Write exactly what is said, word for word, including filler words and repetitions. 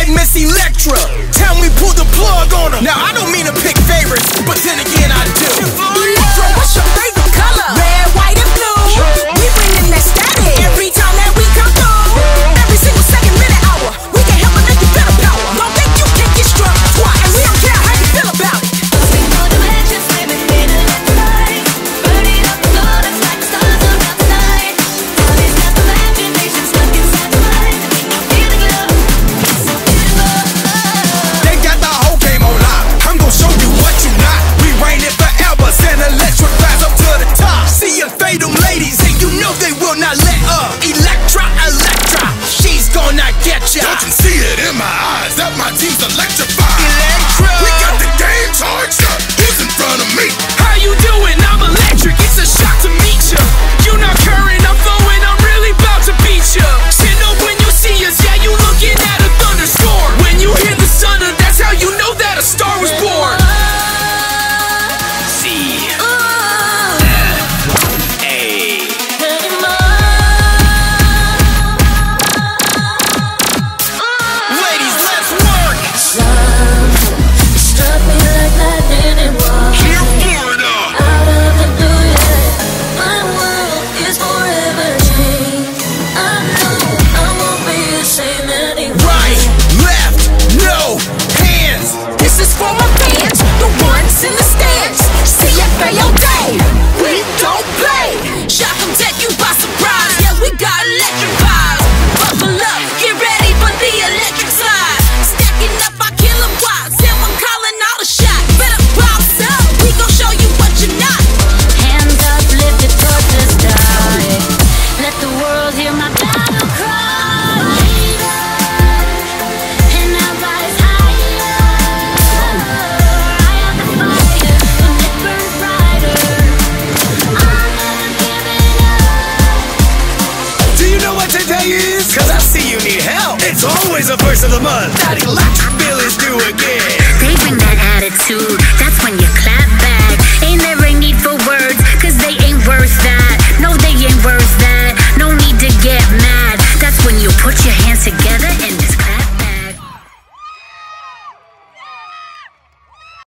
big Miss Electra. Tell me pull the plug on her. Now I don't mean to pick favorites, but then again I do. Electra, what's your favorite color? Red, white, and blue. We bringin' that static every time that we come through. Every single second, minute, hour, we can help and make you feel the power. Don't think you can get struck twice, and we don't care how you feel about it. We know the legends living in a light, burning up the glow that's like the stars around tonight. Body's got the imagination stuck inside the mind. Feel the glow, so beautiful. They got the whole game on lock. I'm gonna show you what you not. We reign it forever, send electric rise up to the top. See you fade them ladies, and you know they will not let up. Electra, Electra, she's gonna get ya. I can see it in my eyes that my team's electrified. Electra, We got the game charged up. Who's in front of me? how you doing? I'm electric, it's a shock to meet ya. You not current, I'm flowing, I'm really about to beat ya. Stand up when you see us, yeah, you looking at a thunderstorm. When you hear the thunder, that's how you know that a star was born. C F A. Ladies, let's work. Struck me like lightning and walked Here, Florida. out of the blue, yeah. My world is forever changed. I know I won't be the same anymore. Right, left, no hands. This is for my fans, the ones in the stands. C F A all day, we don't play. Shock 'em, take you by surprise. Yeah, we got electric vibes. Buckle up, get ready for the electric slide. Stacking up our kilowatts, and we're calling all the shots. Better bounce up, we gon' show you what you're not. Hands up, lifted towards the sky. Let the world hear my battle cry. And I rise higher. I am the fire, and it burns brighter. I'm never giving up. Do you know what today is? Cause I see you need help. It's always a verse of the month. That electric bill is due again. They bring that attitude